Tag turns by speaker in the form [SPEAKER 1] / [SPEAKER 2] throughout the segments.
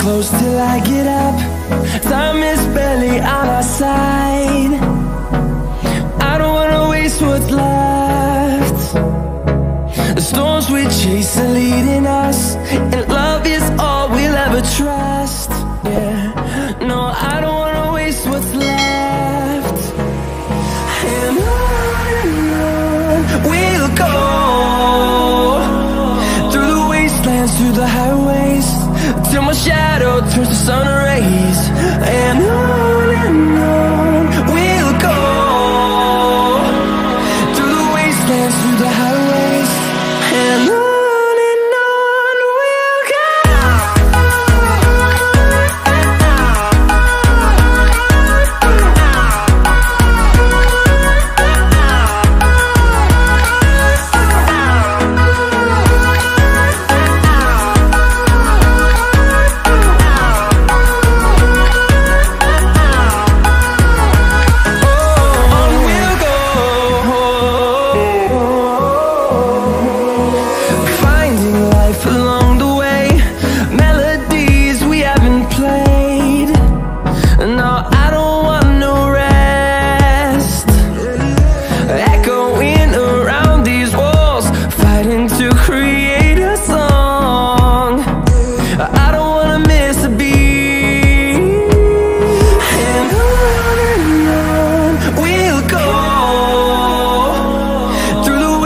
[SPEAKER 1] close till I get up. Time is barely on our side. I don't wanna waste what's left. The storms we chase are leading us, and love is all we'll ever trust. Yeah, no, I don't wanna waste what's left. And on we'll go, through the wastelands, through the highways, till my shadow turns to sun rays. And on we'll go, through the wastelands, through the highways, and on we'll go.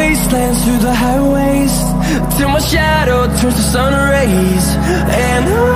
[SPEAKER 1] Through the highways, till my shadow turns to sun rays. And